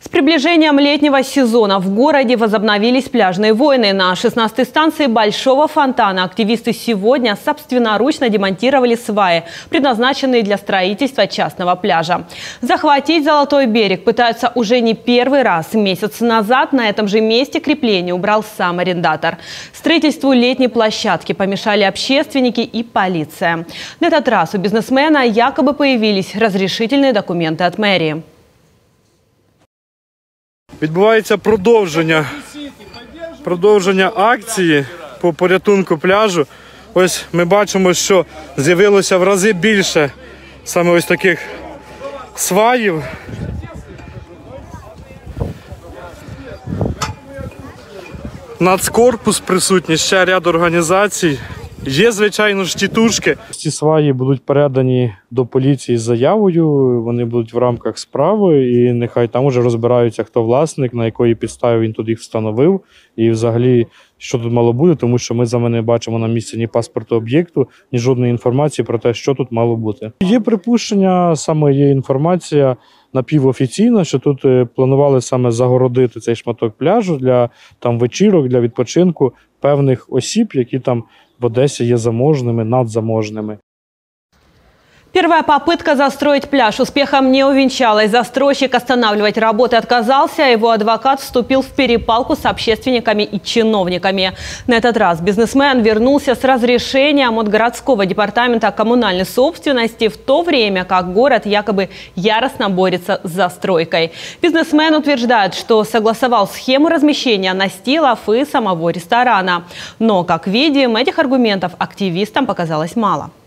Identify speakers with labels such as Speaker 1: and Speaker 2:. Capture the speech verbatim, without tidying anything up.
Speaker 1: С приближением летнего сезона в городе возобновились пляжные войны. На шестнадцатой станции Большого фонтана активисты сегодня собственноручно демонтировали сваи, предназначенные для строительства частного пляжа. Захватить Золотой берег пытаются уже не первый раз. Месяц назад на этом же месте крепление убрал сам арендатор. Строительству летней площадки помешали общественники и полиция. На этот раз у бизнесмена якобы появились разрешительные документы от мэрии.
Speaker 2: Відбувається продовження, продовження акції по порятунку пляжу. Ось ми бачимо, що з'явилося в рази більше саме ось таких сваїв. Нацкорпус присутній, ще ряд організацій. Є, звичайно ж, тітушки. Ці сваї будуть передані до поліції з заявою, вони будуть в рамках справи, і нехай там вже розбираються, хто власник, на якої підставі він тут їх встановив, і взагалі, що тут мало бути, тому що ми з вами не бачимо на місці ні паспорту об'єкту, ні жодної інформації про те, що тут мало бути. Є припущення, саме є інформація напівофіційна, що тут планували саме загородити цей шматок пляжу для там вечірок, для відпочинку певних осіб, які там в Одессе є заможными, надзаможными.
Speaker 1: Первая попытка застроить пляж успехом не увенчалась. Застройщик останавливать работы отказался, а его адвокат вступил в перепалку с общественниками и чиновниками. На этот раз бизнесмен вернулся с разрешением от городского департамента коммунальной собственности, в то время как город якобы яростно борется с застройкой. Бизнесмен утверждает, что согласовал схему размещения настилов и самого ресторана. Но, как видим, этих аргументов активистам показалось мало.